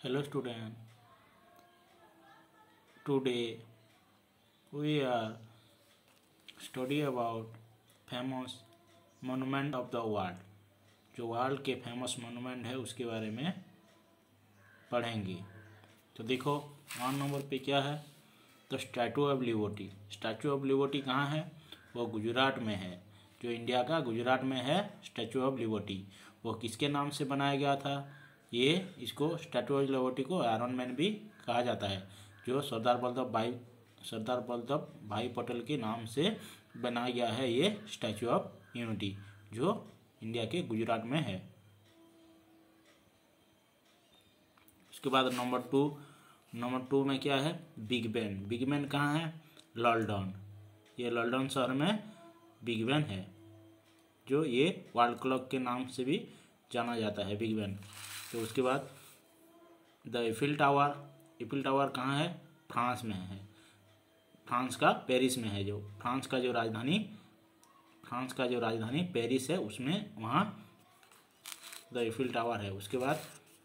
Hello student, today we are study about famous monument of the world। जो world के famous monument है उसके बारे में पढ़ेंगे। तो देखो 1 नंबर पे क्या है, तो Statue of Liberty. Statue of Liberty कहाँ है? वो गुजरात में है। जो इंडिया का गुजरात में है स्टैचू ऑफ लिबर्टी। वो किसके नाम से बनाया गया था? ये इसको स्टैचू ऑफ लिबर्टी को आयरन मैन भी कहा जाता है, जो सरदार वल्लभ भाई पटेल के नाम से बनाया गया है ये स्टैचू ऑफ यूनिटी, जो इंडिया के गुजरात में है। उसके बाद नंबर टू में क्या है? Big Ben. बिग बेन कहाँ है? लंदन। ये लंदन शहर में बिग बेन है, जो ये वर्ल्ड क्लॉक के नाम से भी जाना जाता है, बिग बेन। तो उसके बाद द ईफिल टावर कहाँ है? फ्रांस में है। फ्रांस का पेरिस में है। जो फ्रांस का जो राजधानी पेरिस है, उसमें वहाँ द ईफिल टावर है। उसके बाद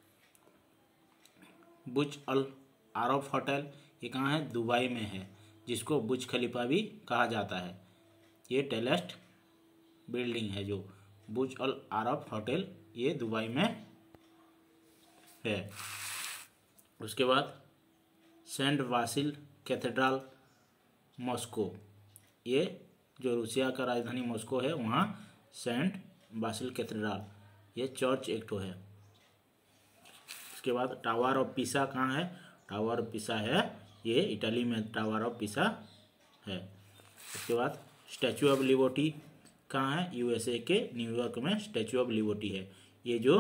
बुर्ज अल अरब होटल, ये कहाँ है? दुबई में है, जिसको बुर्ज खलीफा भी कहा जाता है। ये टेलेस्ट बिल्डिंग है, जो बुर्ज अल अरब होटल, ये दुबई में है। उसके बाद सेंट वासिल कैथेड्रल मॉस्को, ये जो रूसिया का राजधानी मॉस्को है, वहाँ सेंट वासिल कैथेड्रल, ये चर्च एक ठो है। उसके बाद टावर ऑफ पिसा कहाँ है? टावर ऑफ पिसा है, ये इटली में टावर ऑफ पिसा है। उसके बाद स्टैचू ऑफ लिबर्टी कहाँ है? यूएसए के न्यूयॉर्क में स्टैचू ऑफ लिबर्टी है। ये जो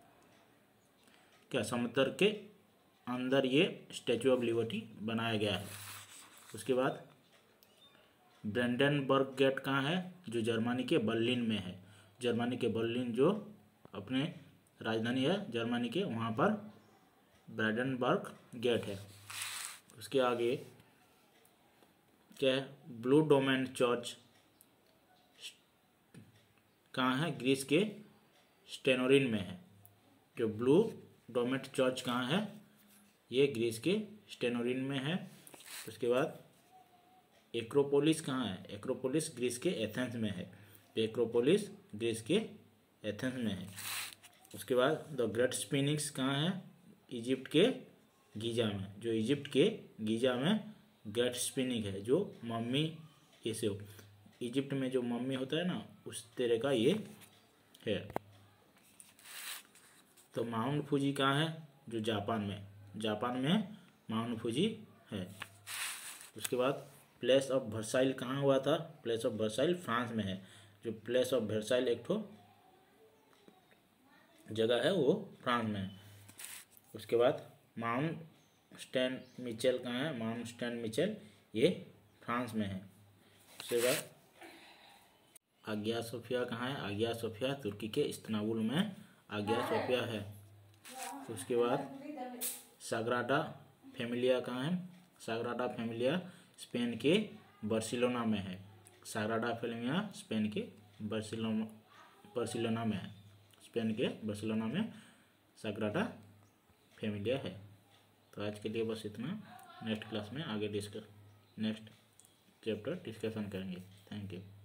क्या समुद्र के अंदर ये स्टैचू ऑफ लिबर्टी बनाया गया है। उसके बाद ब्रेंडेनबर्ग गेट कहाँ है? जो जर्मनी के बर्लिन में है। जर्मनी के बर्लिन जो अपने राजधानी है जर्मनी के, वहाँ पर ब्रेंडेनबर्ग गेट है। उसके आगे क्या है? ब्लू डोमेन चर्च कहाँ है? ग्रीस के स्टेनोरिन में है। जो ब्लू डोमेन चर्च कहाँ है? ये ग्रीस के स्टेनोरिन में है। उसके बाद एक्रोपोलिस कहाँ है? एक्रोपोलिस ग्रीस के एथेंस में है। एक्रोपोलिस ग्रीस के एथेंस में है। उसके बाद द ग्रेट स्फिंक्स कहाँ है? इजिप्ट के गीजा में। जो इजिप्ट के गीजा में ग्रेट स्फिंक्स है, जो मम्मी ऐसे हो, इजिप्ट में जो मम्मी होता है ना, उस तरह का ये है। तो माउंट फूजी कहाँ है? जो जापान में माउंट फूजी है। उसके बाद प्लेस ऑफ वर्साइल कहाँ हुआ था? प्लेस ऑफ वर्साइल फ्रांस में है। जो प्लेस ऑफ वर्साइल एक ठो जगह है, वो फ्रांस में है। उसके बाद माउंट स्टैन मिचेल कहाँ है? माउंट स्टैन मिचेल, ये फ्रांस में है। उसके बाद आगिया सोफिया कहाँ है? आगिया सोफिया तुर्की के इस्तांबुल में आगिया सोफिया है। उसके बाद साग्राडा फैमिलिया कहाँ है? साग्राडा फैमिलिया स्पेन के बार्सिलोना में है। साग्राडा फैमिलिया स्पेन के बार्सिलोना में है। स्पेन के बार्सिलोना में साग्राडा फैमिलिया है। तो आज के लिए बस इतना। नेक्स्ट क्लास में आगे नेक्स्ट चैप्टर डिस्कशन करेंगे। Thank you.